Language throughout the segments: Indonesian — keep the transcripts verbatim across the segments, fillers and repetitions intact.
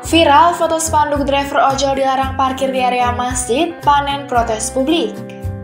Viral foto spanduk driver ojol dilarang parkir di area masjid, panen protes publik.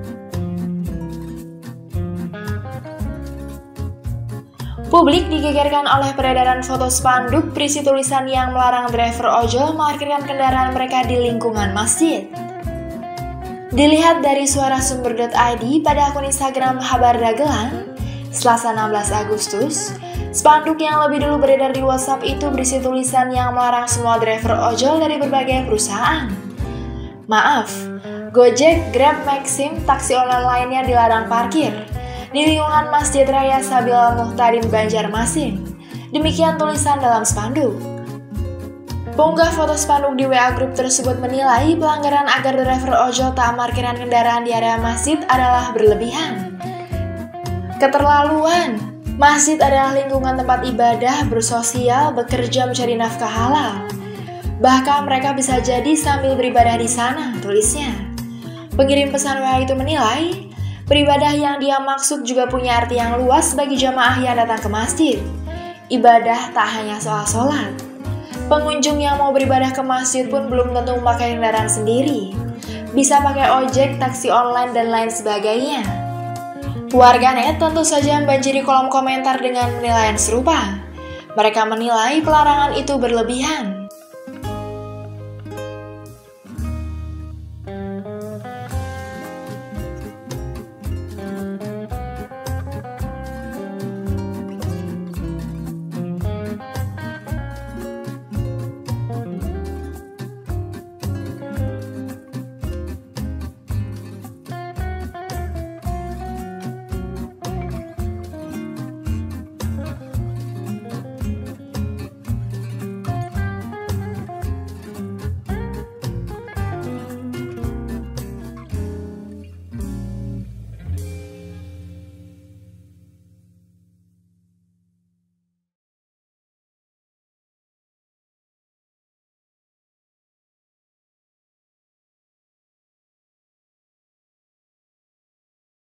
Publik digegerkan oleh peredaran foto spanduk berisi tulisan yang melarang driver ojol memarkirkan kendaraan mereka di lingkungan masjid. Dilihat dari suara sumber dot i d pada akun Instagram Habar Dagelan, Selasa enam belas Agustus, spanduk yang lebih dulu beredar di WhatsApp itu berisi tulisan yang melarang semua driver ojol dari berbagai perusahaan. Maaf, Gojek, Grab, Maxim, taksi online lainnya dilarang parkir di lingkungan Masjid Raya Sabil Muhtadin Banjarmasin. Demikian tulisan dalam spanduk. Pengunggah foto spanduk di W A Group tersebut menilai pelanggaran agar driver ojol tak parkiran kendaraan di area masjid adalah berlebihan. Keterlaluan. Masjid adalah lingkungan tempat ibadah, bersosial, bekerja mencari nafkah halal. Bahkan mereka bisa jadi sambil beribadah di sana, tulisnya. Pengirim pesan W A itu menilai, beribadah yang dia maksud juga punya arti yang luas bagi jamaah yang datang ke masjid. Ibadah tak hanya soal sholat. Pengunjung yang mau beribadah ke masjid pun belum tentu memakai kendaraan sendiri. Bisa pakai ojek, taksi online, dan lain sebagainya. Warganet tentu saja membanjiri kolom komentar dengan penilaian serupa. Mereka menilai pelarangan itu berlebihan.